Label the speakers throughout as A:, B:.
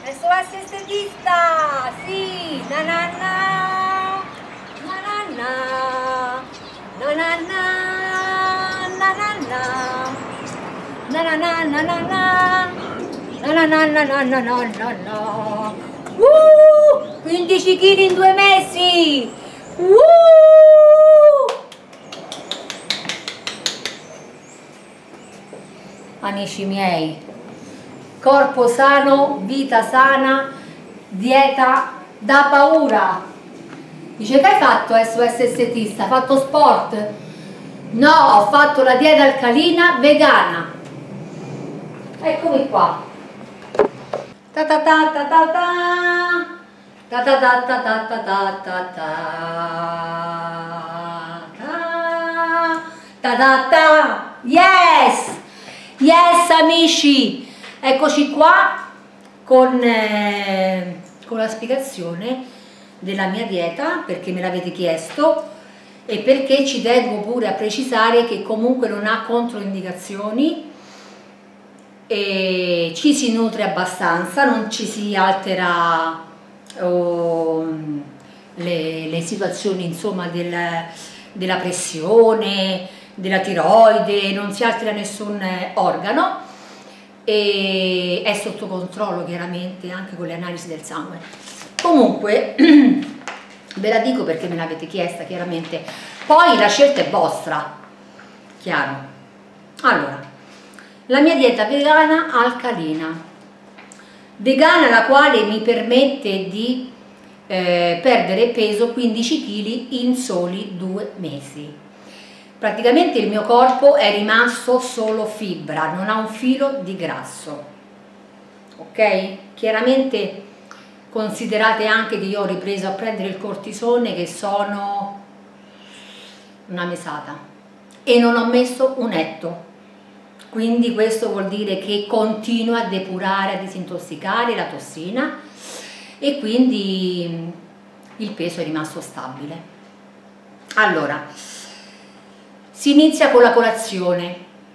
A: SOS estetista, sì, na na na, na na na, na na na, na na na, na na na na na na, na na na na na na na na. 15 kg in 2 mesi! Amici miei, corpo sano, vita sana, dieta da paura. Dice, che hai fatto SOS estetista? Hai fatto sport? No, ho fatto la dieta alcalina vegana. Eccomi qua. Ta ta ta ta ta ta. Ta ta ta ta ta ta ta ta ta. Ta ta ta. Yes! Yes amici! Eccoci qua con la spiegazione della mia dieta, perché me l'avete chiesto e perché ci tengo pure a precisare che comunque non ha controindicazioni e ci si nutre abbastanza, non ci si altera le situazioni insomma della pressione, della tiroide, non si altera nessun organo e è sotto controllo chiaramente anche con le analisi del sangue. Comunque ve la dico perché me l'avete chiesta chiaramente, poi la scelta è vostra, chiaro. Allora, la mia dieta vegana alcalina, vegana la quale mi permette di perdere peso 15 kg in soli 2 mesi. Praticamente il mio corpo è rimasto solo fibra, non ha un filo di grasso, ok? Chiaramente considerate anche che io ho ripreso a prendere il cortisone, che sono una mesata, e non ho messo un etto, quindi questo vuol dire che continuo a depurare, a disintossicare la tossina e quindi il peso è rimasto stabile. Allora, si inizia con la colazione.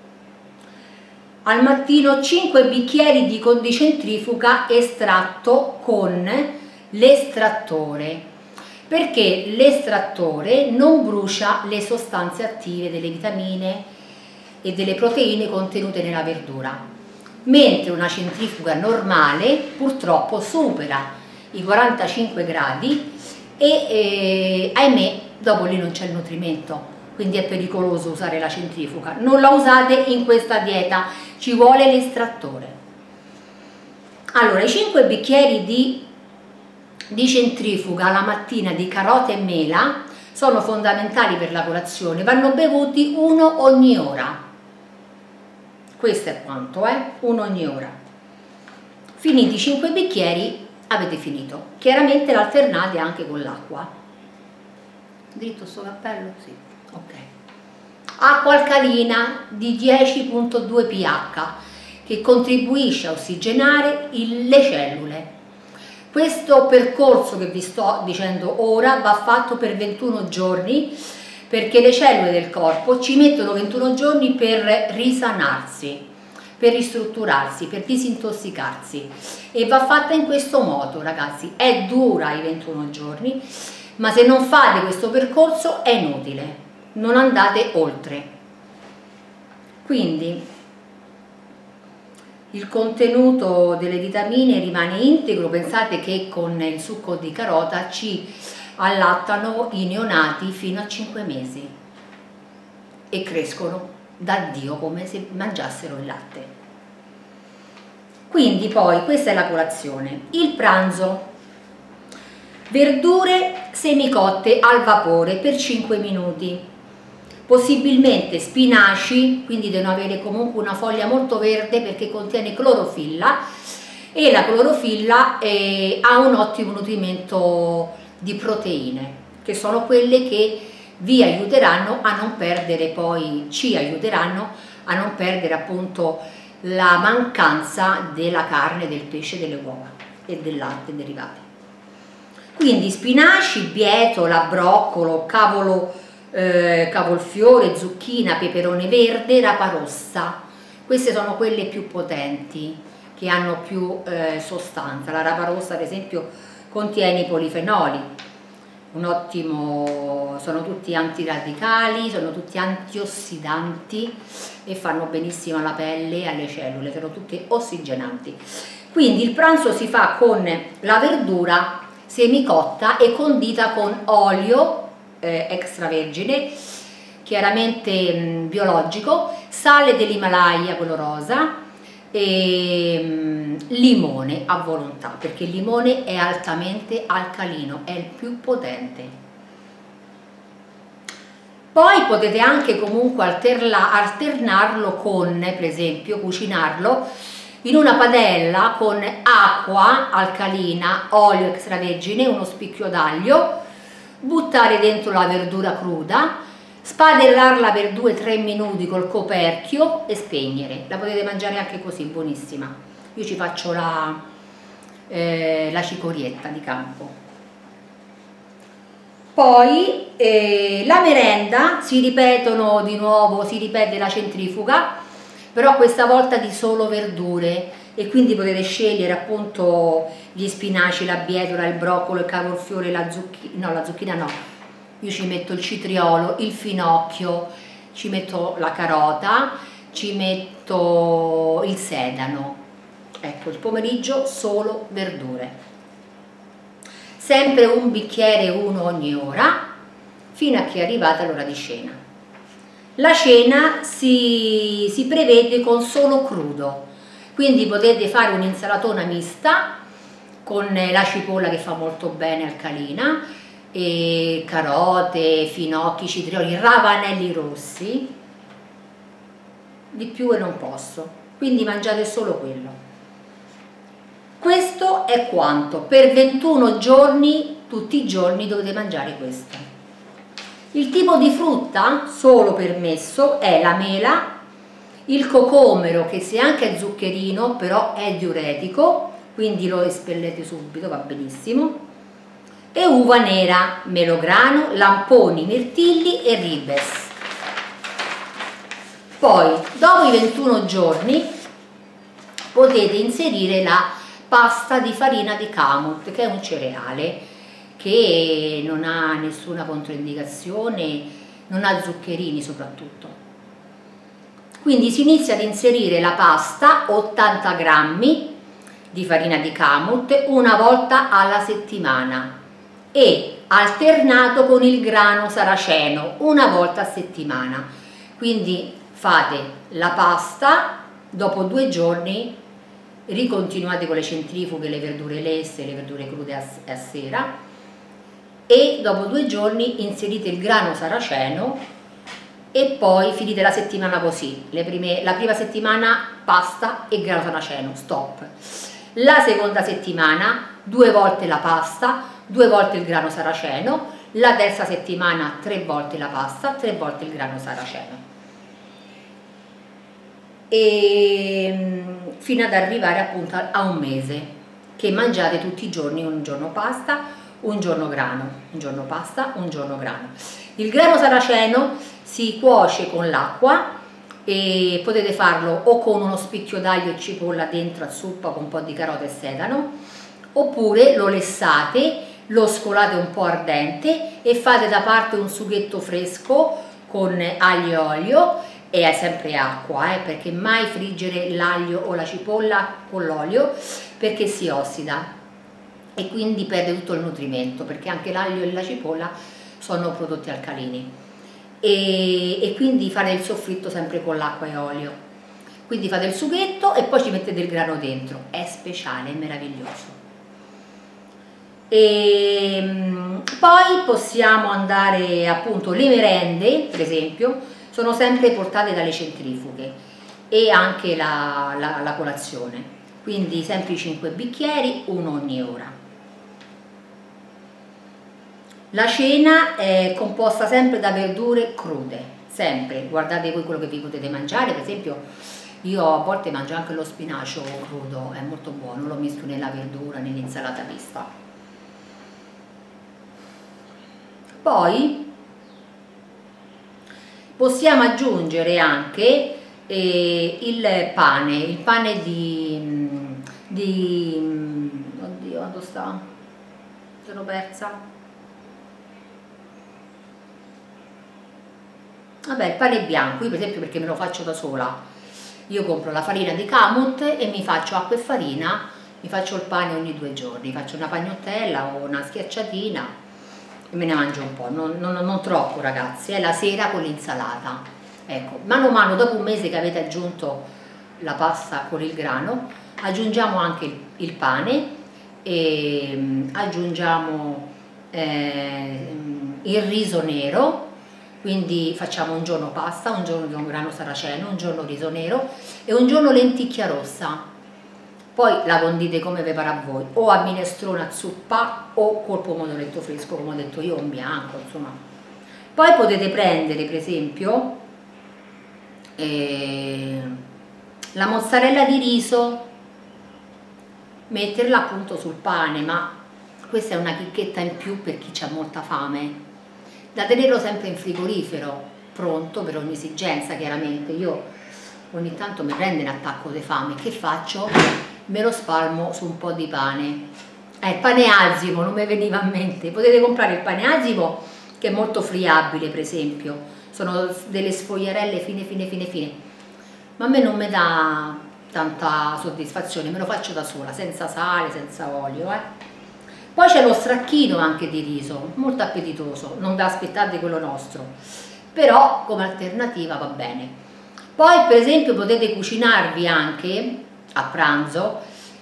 A: Al mattino 5 bicchieri di condicentrifuga estratto con l'estrattore, perché l'estrattore non brucia le sostanze attive delle vitamine e delle proteine contenute nella verdura, mentre una centrifuga normale purtroppo supera i 45 gradi e ahimè dopo lì non c'è il nutrimento. Quindi è pericoloso usare la centrifuga, non la usate in questa dieta, ci vuole l'estrattore. Allora, i 5 bicchieri di centrifuga la mattina di carote e mela sono fondamentali per la colazione, vanno bevuti uno ogni ora. Questo è quanto, uno ogni ora. Finiti i 5 bicchieri avete finito. Chiaramente l'alternate anche con l'acqua. Dritto sto cappello? Sì. Ok. Acqua alcalina di 10,2 pH che contribuisce a ossigenare le cellule. Questo percorso che vi sto dicendo ora va fatto per 21 giorni perché le cellule del corpo ci mettono 21 giorni per risanarsi, per ristrutturarsi, per disintossicarsi e va fatta in questo modo, ragazzi. È dura i 21 giorni, ma se non fate questo percorso è inutile. Non andate oltre. Quindi il contenuto delle vitamine rimane integro. Pensate che con il succo di carota ci allattano i neonati fino a 5 mesi e crescono da Dio come se mangiassero il latte. Quindi poi questa è la colazione. Il pranzo: verdure semicotte al vapore per 5 minuti. Possibilmente spinaci, quindi devono avere comunque una foglia molto verde perché contiene clorofilla e la clorofilla ha un ottimo nutrimento di proteine, che sono quelle che vi aiuteranno a non perdere poi, ci aiuteranno a non perdere appunto la mancanza della carne, del pesce, delle uova e del latte derivati. Quindi spinaci, bietola, broccolo, cavolfiore, zucchina, peperone verde, rapa rossa. Queste sono quelle più potenti, che hanno più sostanza. La rapa rossa, ad esempio, contiene i polifenoli, sono tutti antiradicali, sono tutti antiossidanti e fanno benissimo alla pelle e alle cellule, sono tutti ossigenanti. Quindi il pranzo si fa con la verdura semicotta e condita con olio extravergine, chiaramente biologico, sale dell'Himalaya, quello rosa, e limone a volontà, perché il limone è altamente alcalino, è il più potente. Poi potete anche comunque alternarlo con, per esempio, cucinarlo in una padella con acqua alcalina, olio extravergine, uno spicchio d'aglio, buttare dentro la verdura cruda, spadellarla per 2-3 minuti col coperchio e spegnere. La potete mangiare anche così, buonissima. Io ci faccio la cicorietta di campo. Poi la merenda, si ripete la centrifuga, però questa volta di solo verdure, e quindi potete scegliere appunto gli spinaci, la bietola, il broccolo, il cavolfiore, la zucchina no, io ci metto il citriolo, il finocchio, ci metto la carota, ci metto il sedano. Ecco, il pomeriggio solo verdure. Sempre un bicchiere, uno ogni ora, fino a che è arrivata l'ora di cena. La cena si prevede con solo crudo, quindi potete fare un'insalatona mista con la cipolla che fa molto bene, alcalina, e carote, finocchi, citrioli, ravanelli rossi, di più e non posso, quindi mangiate solo quello. Questo è quanto, per 21 giorni, tutti i giorni dovete mangiare questo. Il tipo di frutta solo permesso è la mela, il cocomero, che se anche è zuccherino però è diuretico, quindi lo espellete subito, va benissimo, e uva nera, melograno, lamponi, mirtilli e ribes. Poi dopo i 21 giorni potete inserire la pasta di farina di kamut, che è un cereale che non ha nessuna controindicazione, non ha zuccherini soprattutto. Quindi si inizia ad inserire la pasta, 80 grammi di farina di kamut, una volta alla settimana, e alternato con il grano saraceno una volta a settimana. Quindi fate la pasta, dopo 2 giorni ricontinuate con le centrifughe, le verdure lesse, le verdure crude a sera, e dopo 2 giorni inserite il grano saraceno e poi finite la settimana così. La prima settimana pasta e grano saraceno, stop. La seconda settimana 2 volte la pasta, 2 volte il grano saraceno, la terza settimana 3 volte la pasta, 3 volte il grano saraceno. E fino ad arrivare appunto a un mese, che mangiate tutti i giorni, un giorno pasta, un giorno grano, un giorno pasta, un giorno grano. Il grano saraceno si cuoce con l'acqua e potete farlo o con uno spicchio d'aglio e cipolla dentro a zuppa con un po' di carota e sedano, oppure lo lessate, lo scolate un po' ardente e fate da parte un sughetto fresco con aglio e olio, e è sempre acqua, perché mai friggere l'aglio o la cipolla con l'olio, perché si ossida e quindi perde tutto il nutrimento, perché anche l'aglio e la cipolla sono prodotti alcalini, e quindi fare il soffritto sempre con l'acqua e olio. Quindi fate il sughetto e poi ci mettete il grano dentro, è speciale, è meraviglioso. E poi possiamo andare appunto, le merende per esempio sono sempre portate dalle centrifughe, e anche la colazione, quindi sempre i 5 bicchieri, uno ogni ora. La cena è composta sempre da verdure crude, sempre, guardate voi quello che vi potete mangiare. Per esempio io a volte mangio anche lo spinacio crudo, è molto buono, lo mischio nella verdura, nell'insalata mista. Poi possiamo aggiungere anche il pane di oddio, quando sta? Sono persa. Vabbè, il pane bianco, io per esempio, perché me lo faccio da sola, io compro la farina di Camut e mi faccio acqua e farina, mi faccio il pane ogni 2 giorni, faccio una pagnottella o una schiacciatina e me ne mangio un po', non troppo ragazzi, è la sera con l'insalata. Ecco, mano a mano, dopo un mese che avete aggiunto la pasta con il grano, aggiungiamo anche il pane e aggiungiamo il riso nero, quindi facciamo un giorno pasta, un giorno di un grano saraceno, un giorno riso nero e un giorno lenticchia rossa. Poi la condite come vi pare a voi, o a minestrone a zuppa o col pomodoretto fresco, come ho detto io, un bianco, insomma. Poi potete prendere per esempio la mozzarella di riso, metterla appunto sul pane, ma questa è una chicchetta in più per chi ha molta fame, da tenerlo sempre in frigorifero, pronto per ogni esigenza. Chiaramente io ogni tanto mi prende un attacco di fame, che faccio? Me lo spalmo su un po' di pane. Pane azimo, non mi veniva a mente, potete comprare il pane azimo che è molto friabile per esempio, sono delle sfogliarelle fine, ma a me non mi dà tanta soddisfazione, me lo faccio da sola, senza sale, senza olio. Poi c'è lo stracchino anche di riso, molto appetitoso, non vi aspettate quello nostro, però come alternativa va bene. Poi per esempio potete cucinarvi anche a pranzo,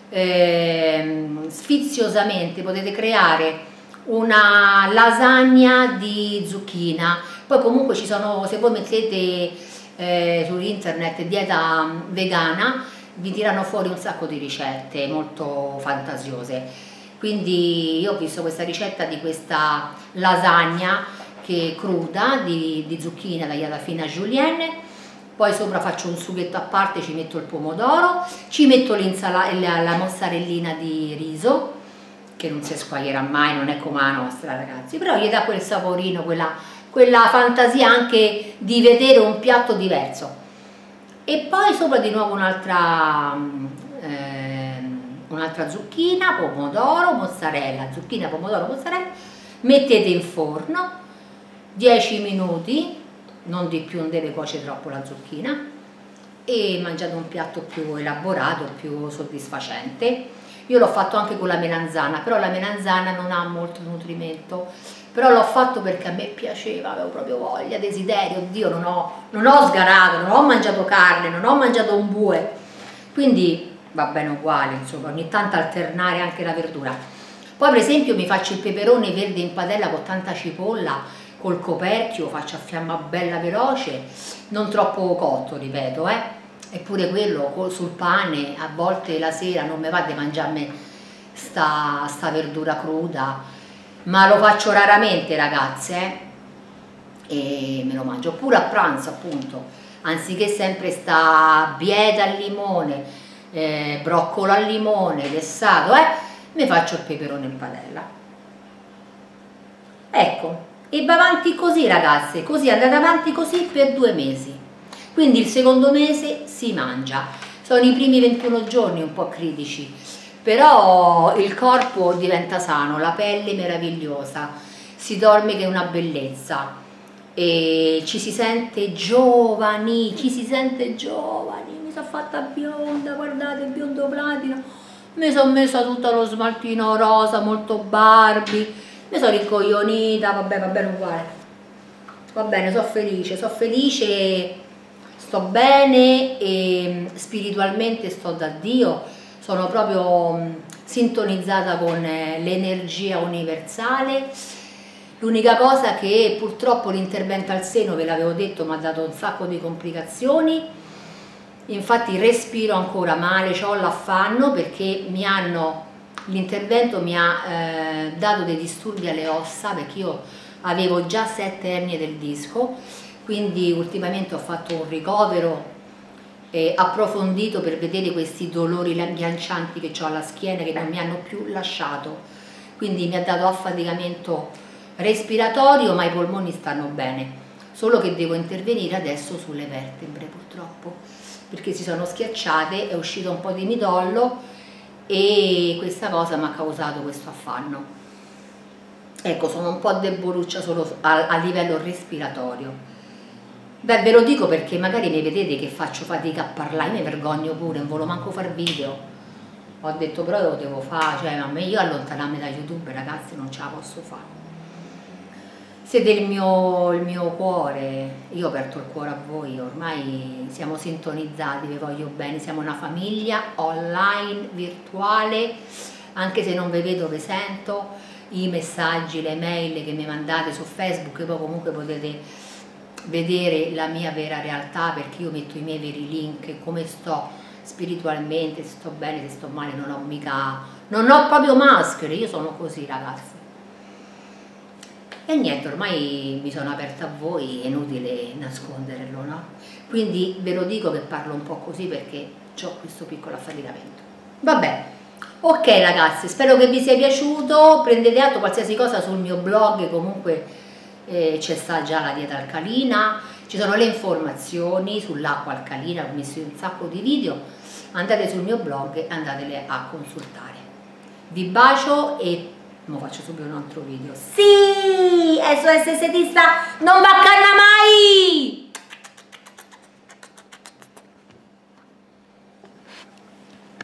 A: sfiziosamente, potete creare una lasagna di zucchina. Poi comunque ci sono, se voi mettete su internet dieta vegana, vi tirano fuori un sacco di ricette molto fantasiose. Quindi io ho visto questa ricetta di questa lasagna che è cruda di zucchina tagliata fina a julienne, poi sopra faccio un sughetto a parte, ci metto il pomodoro, ci metto la mozzarellina di riso, che non si squaglierà mai, non è come la nostra ragazzi, però gli dà quel saporino, quella fantasia anche di vedere un piatto diverso. E poi sopra di nuovo un'altra zucchina, pomodoro, mozzarella, zucchina, pomodoro, mozzarella, mettete in forno 10 minuti, non di più, non deve cuocere troppo la zucchina, e mangiate un piatto più elaborato, più soddisfacente. Io l'ho fatto anche con la melanzana, però la melanzana non ha molto nutrimento, però l'ho fatto perché a me piaceva, avevo proprio voglia, desiderio, oddio, non ho sgarato, non ho mangiato carne, non ho mangiato un bue, quindi va bene uguale, insomma, ogni tanto alternare anche la verdura. Poi per esempio mi faccio il peperone verde in padella con tanta cipolla, col coperchio, faccio a fiamma bella veloce, non troppo cotto, ripeto, eppure quello sul pane, a volte la sera non mi va di mangiarmi sta verdura cruda, ma lo faccio raramente ragazze, e me lo mangio. Oppure a pranzo appunto, anziché sempre sta bieta al limone, broccolo al limone, lessato, mi faccio il peperone in padella. Ecco, e va avanti così ragazze, così andate avanti così per 2 mesi. Quindi il secondo mese si mangia. Sono i primi 21 giorni un po' critici, però il corpo diventa sano, la pelle meravigliosa, si dorme che è una bellezza e ci si sente giovani, mi sono fatta bionda, guardate, biondo platino, mi sono messa tutto lo smaltino rosa, molto Barbie, mi sono rincoglionita, vabbè, va bene uguale, va bene, sono felice, sto bene e spiritualmente sto da Dio, sono proprio sintonizzata con l'energia universale. L'unica cosa che purtroppo l'intervento al seno, ve l'avevo detto, mi ha dato un sacco di complicazioni, infatti respiro ancora male, ho l'affanno perché l'intervento mi ha dato dei disturbi alle ossa, perché io avevo già 7 ernie del disco, quindi ultimamente ho fatto un ricovero approfondito per vedere questi dolori agghiaccianti che ho alla schiena che non mi hanno più lasciato, quindi mi ha dato affaticamento respiratorio, ma i polmoni stanno bene, solo che devo intervenire adesso sulle vertebre purtroppo, perché si sono schiacciate, è uscito un po' di midollo e questa cosa mi ha causato questo affanno. Ecco, sono un po' deboluccia solo a livello respiratorio. Beh, ve lo dico perché magari mi vedete che faccio fatica a parlare, mi vergogno pure, non volevo manco far video. Ho detto però lo devo fare, cioè a me io allontanarmi da YouTube, ragazzi, non ce la posso fare. Siete il mio cuore, io ho aperto il cuore a voi, ormai siamo sintonizzati, vi voglio bene, siamo una famiglia online, virtuale, anche se non vi vedo, vi sento, i messaggi, le mail che mi mandate su Facebook, poi comunque potete vedere la mia vera realtà, perché io metto i miei veri link, come sto spiritualmente, se sto bene, se sto male, non ho proprio maschere, io sono così, ragazzi. E niente, ormai mi sono aperta a voi, è inutile nasconderlo, no? Quindi ve lo dico che parlo un po' così perché ho questo piccolo affaticamento. Vabbè, ok ragazzi, spero che vi sia piaciuto, prendete atto qualsiasi cosa sul mio blog, comunque c'è sta già la dieta alcalina, ci sono le informazioni sull'acqua alcalina, ho messo un sacco di video, andate sul mio blog e andatele a consultare. Vi bacio e mo faccio subito un altro video. Sì, SOS Estetista non va a canna mai!